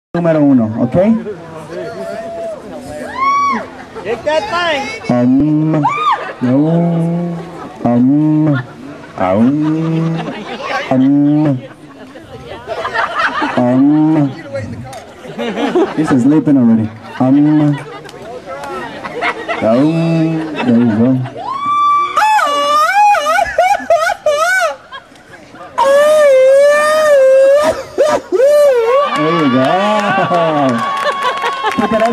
Número 1, ¿ok? Get that thing. No, He's sleeping already. There you go. There you go. Pick it up,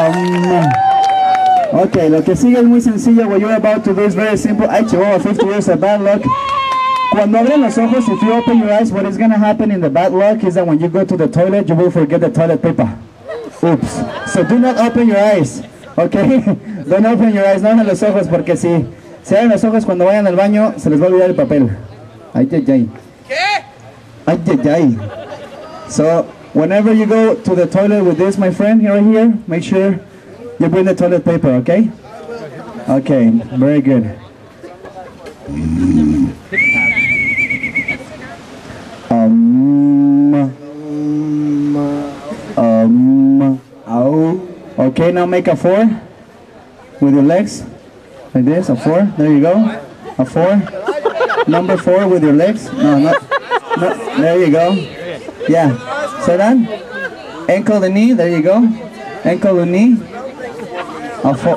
Okay, lo que sigue es muy sencillo. What you're about to do is very simple. Ay, chihuahua, 50 years of bad luck. Cuando abren los ojos, if you open your eyes, what is going to happen in the bad luck is that when you go to the toilet, you will forget the toilet paper. Oops. So do not open your eyes, okay? Don't open your eyes, no abran los ojos, porque si se abren los ojos cuando vayan al baño, se les va a olvidar el papel. Ay, ay, ay. ¿Qué? Ay, ay, ay. So, whenever you go to the toilet with this, my friend, right here, make sure you bring the toilet paper, okay? Okay, very good. Okay, now make a 4 with your legs, like this, a 4, there you go, a 4, number 4 with your legs, no, there you go, yeah, so then, ankle to knee, there you go, ankle to knee, a 4,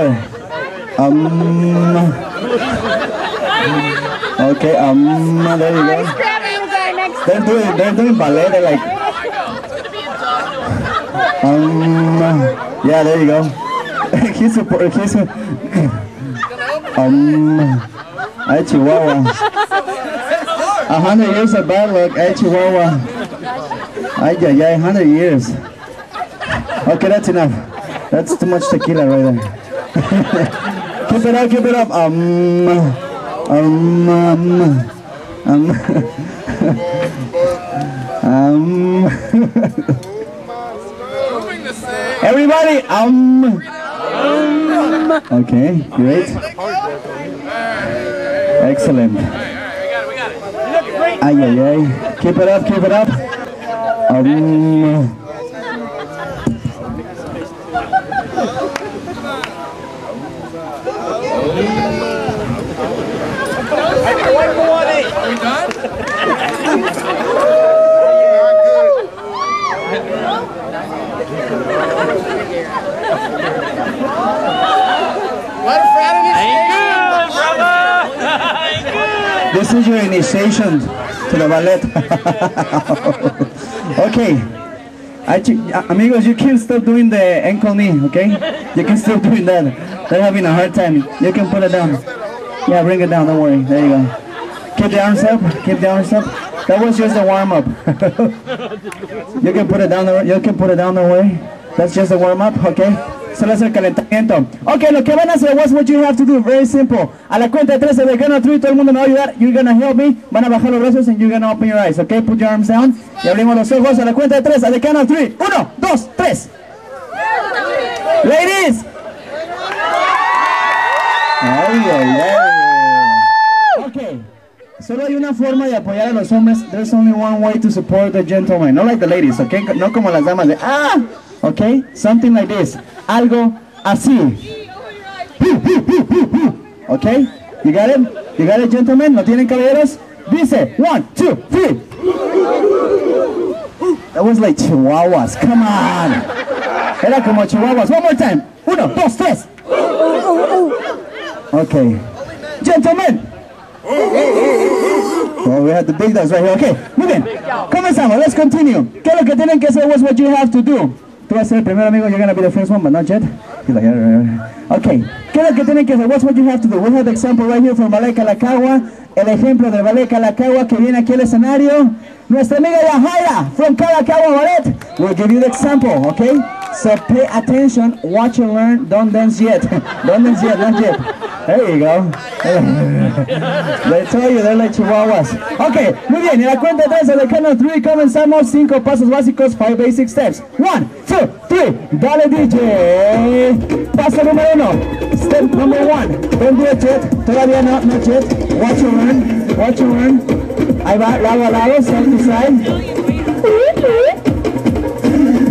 okay, there you go, they're doing ballet, they're like, yeah, there you go. he's ay, chihuahua. 100 years of bad luck, ay, chihuahua. Ay, ay, ay, 100 years. Okay, that's enough. That's too much tequila right there. Keep it up, keep it up. Everybody, okay, great. Excellent. Ay, ay, ay. Keep it up, keep it up. Are we done? This is your initiation to the ballet. Okay. Amigos, you can't stop doing the ankle knee, okay? You can still doing that. They're having a hard time. You can put it down. Yeah, bring it down, don't worry. There you go. Keep the arms up, keep the arms up. That was just a warm-up. You can put it down, you can put it down, don't worry. That's just a warm-up, okay? Solo es el calentamiento. Ok, lo que van a hacer, what's what you have to do? Very simple. A la cuenta de 3, de count of 3, todo el mundo me va a ayudar. You're gonna help me. Van a bajar los brazos and you're gonna open your eyes, ok? Put your arms down. Y abrimos los ojos a la cuenta de 3, a the count of 3. 1, 2, 3. Ladies. Ay, ay, ay. Ok. Solo hay una forma de apoyar a los hombres. There's only one way to support the gentlemen. Not like the ladies, ok? No como las damas de okay? Something like this. Algo así. Okay? You got it? You got it, gentlemen? ¿No tienen caballeros? Dice, 1, 2, 3. That was like chihuahuas. Come on. Era como chihuahuas. One more time. 1, 2, 3. Okay. Gentlemen. Well, we have the big dogs right here. Okay, muy bien. Comenzamos. Let's continue. ¿Qué es lo que tienen que hacer? What's what you have to do? Tú vas a ser el primero, amigo. You're gonna be the first one, but not yet. He's like, okay. ¿Qué es lo que tienen que hacer? What's what you have to do? We have the example right here from Ballet Kalakaua. El ejemplo del Ballet Kalakaua que viene aquí al escenario. Nuestra amiga Yahaira from Kalakaua Ballet will give you the example, okay? So pay attention, watch and learn. Don't dance yet. Don't dance yet, not yet. There you go. They tell you they're like chihuahuas. Okay, muy bien. Y la cuenta de 3, a the count of 3, comenzamos. 5 pasos básicos, 5 basic steps. 1, 2, 3. Dale, DJ. Paso número 1. Step number 1. Don't do it yet. Todavía no, not yet. Watch and learn. Watch and learn. Ahí va, lado a lado, side to side.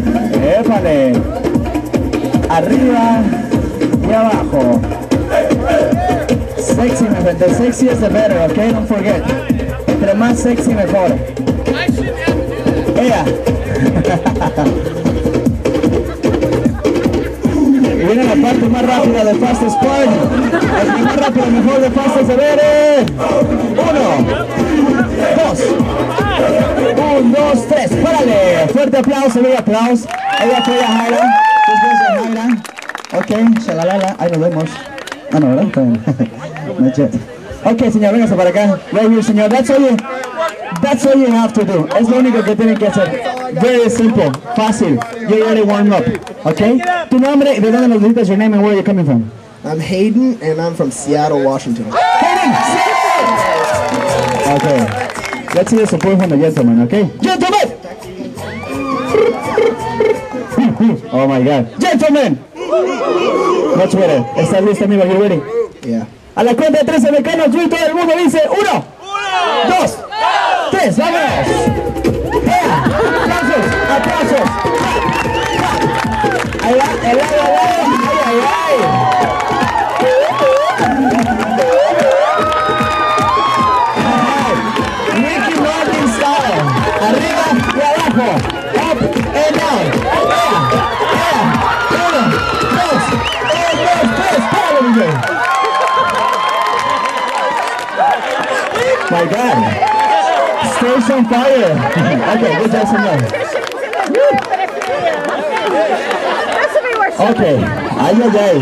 Épale. Arriba y abajo. Sexy, my friend. The sexier the better, okay? Don't forget. Entre más sexy, mejor. Ea. Y viene la parte más rápida de Fastest Part. El más rápido, mejor de Fastest the better. 1, 2, 3. ¡Párale! Fuerte aplauso, big aplauso. Ella fue a Jaira. Ok, shalalala. Ahí nos vemos. Ah, no, ¿verdad? Está bien. No, chet. Ok, señor, véngase para acá. Right here, señor. That's all you have to do. Es lo único que tienen que hacer. Very simple. Fácil. You already warmed up. Ok. Tu nombre y de dónde nos visitas, your name and where you're coming from. I'm Hayden, and I'm from Seattle, Washington. Hayden, Seattle! Okay. Let's see the support from the gentleman, okay? Gentlemen! Oh my God. Gentlemen! Much better. ¿Estás listo, amigo? You ready? Yeah. A la cuenta de 3 mexicanos, y todo el mundo dice 1, 2, 3, ¡vámonos! ¡Aplausos! ¡Aplausos! Ahí va, el lado, ¡ay, ay, ay! Ricky Martin style. Arriba y abajo. Up and down. Uno, dos, tres. ¡Párale, DJ! My God. Stage on fire. Okay, good job, señor. Okay, ay.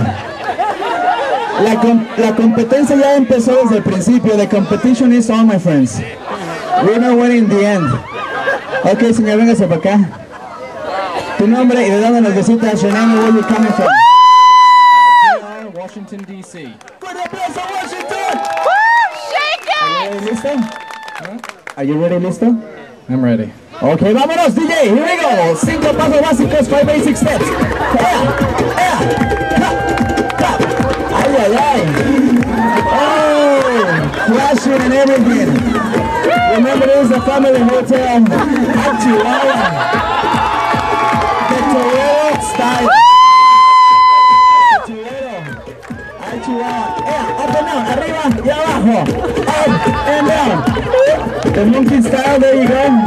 La competencia ya empezó desde el principio. The competition is on, my friends. We're not winning in the end. Ok, señor, véngase para acá. Tu nombre y de dónde nos visitas. Your name and where you coming from. Washington, D.C. ¡Fuerte aplauso, Washington! Shake it! Are you ready, listo? Are you ready, listo? I'm ready. Ok, vámonos, DJ. Here we go. 5 pasos básicos, 5 basic steps. Ay. Oh, flashing and everything. Remember, this is a family hotel. Chihuahua. The Toledo style. Chihuahua. Up and down, arriba y abajo. Up and down. The monkey style, there you go.